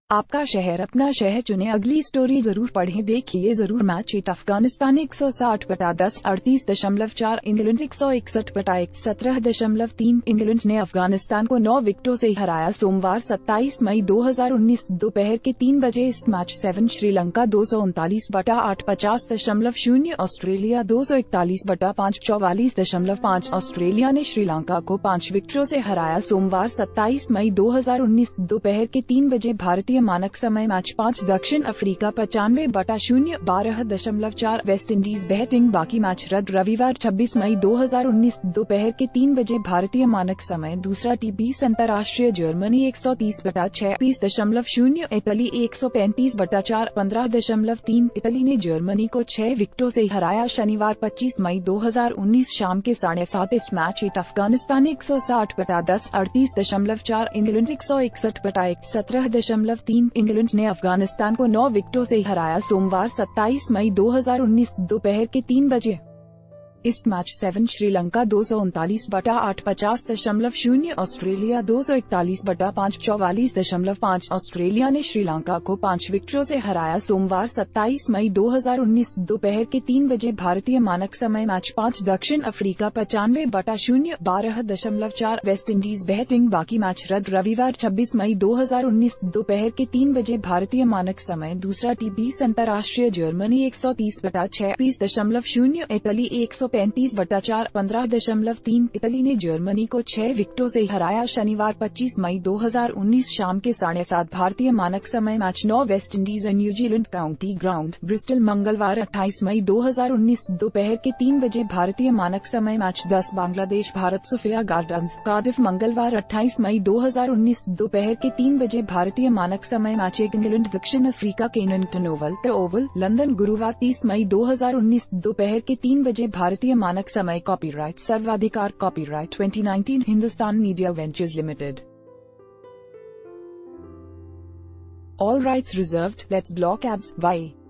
आपका शहर अपना शहर चुने। अगली स्टोरी जरूर पढ़ें, देखिए जरूर। मैच हिट अफगानिस्तान 160/10 38.4, इंग्लैंड 161/1 17.3। इंग्लैंड ने अफगानिस्तान को 9 विकेटों से हराया। सोमवार 27 मई 2019 दोपहर के 3 बजे इस मैच 7। श्रीलंका 239/8 50.0, ऑस्ट्रेलिया 241/5 44.5। ऑस्ट्रेलिया ने श्रीलंका को 5 विकेटों से हराया। सोमवार 27 मई 2019 दोपहर के 3 बजे भारतीय मानक समय मैच 5। दक्षिण अफ्रीका 95/0 12.4, वेस्ट इंडीज बैटिंग, बाकी मैच रद्द। रविवार 26 मई 2019 दोपहर के 3 बजे भारतीय मानक समय दूसरा T20 अंतर्राष्ट्रीय, जर्मनी 130/6 20.0, इटली 135/4 15.3। इटली ने जर्मनी को 6 विकेटों से हराया। शनिवार 25 मई 2019 शाम के 7:30 इस मैच हिट अफगानिस्तान 160/10 38.4, इंग्लैंड 161/1 17.3। इंग्लैंड ने अफगानिस्तान को 9 विकेटों से हराया। सोमवार 27 मई 2019 दोपहर के 3 बजे इस मैच 7। श्रीलंका 239/8 50.0, ऑस्ट्रेलिया 241/5 44.5। ऑस्ट्रेलिया ने श्रीलंका को 5 विकेटों से हराया। सोमवार 27 मई 2019 दोपहर के 3 बजे भारतीय मानक समय मैच 5। दक्षिण अफ्रीका 95/0 12.4, वेस्ट इंडीज बैटिंग, बाकी मैच रद्द। रविवार 26 मई 2019 दोपहर के 3 बजे भारतीय मानक समय दूसरा T20 अंतर्राष्ट्रीय, जर्मनी 130/6 20.0, इटली 135/4 15.3। इटली ने जर्मनी को 6 विकेटों से हराया। शनिवार 25 मई 2019 शाम के 7:30 भारतीय मानक समय match 9। West Indies New Zealand county ground, Bristol. मंगलवार 28 मई 2019 दोपहर के 3 बजे भारतीय मानक समय match 10। Bangladesh Bharat, Sophia Gardens, Cardiff. मंगलवार 28 मई 2019 दोपहर के 3 बजे भारतीय मानक समय मैच 1। इंग्लैंड दक्षिण अफ्रीका, केनिंगटन ओवल, लंदन। गुरुवार 30 मई 2019 दोपहर के 3 बजे भारतीय मानक समय। कॉपीराइट सर्वाधिकार, copyright 2019, Hindustan Media Ventures Limited. All rights reserved. Let's block ads. Bye.